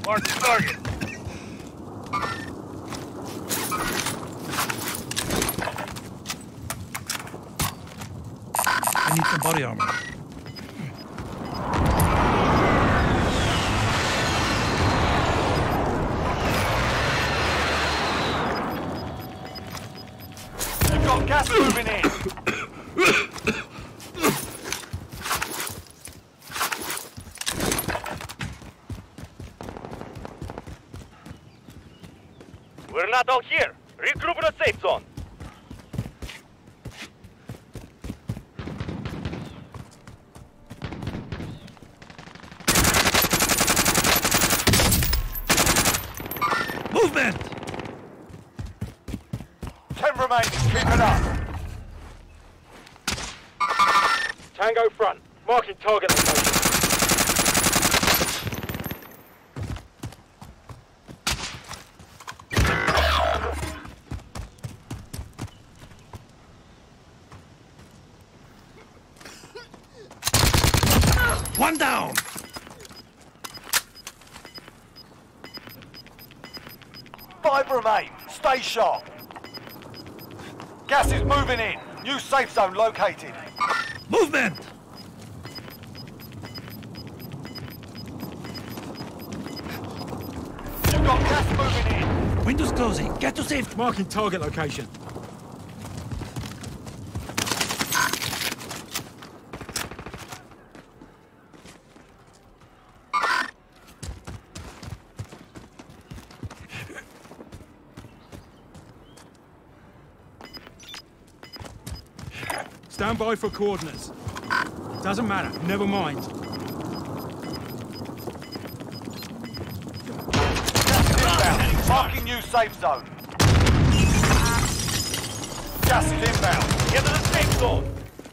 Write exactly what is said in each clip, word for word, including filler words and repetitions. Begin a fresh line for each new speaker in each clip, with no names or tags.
Mark the target.
I need some body armor.
You've got gas moving in. We're not all here. Regroup in the safe zone.
Movement!
Ten remain. Keep it up. Tango front. Marking target location.
One down!
Five remain. Stay sharp. Gas is moving in. New safe zone located.
Movement!
You've got gas moving in.
Windows closing. Get to safety.
Marking target location. Stand by for coordinates. Doesn't matter. Never mind.
Inbound. Marking new safe zone. Gas is inbound. Get to the safe zone.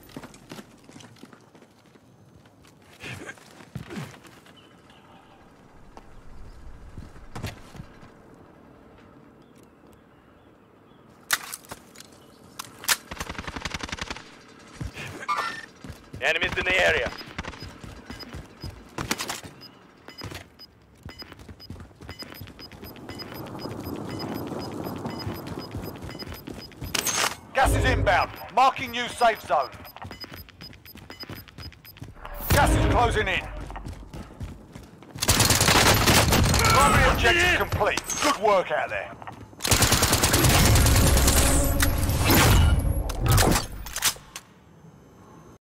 Enemies in the area. Gas is inbound. Marking new safe zone. Gas is closing in. Primary objective complete. Good work out there.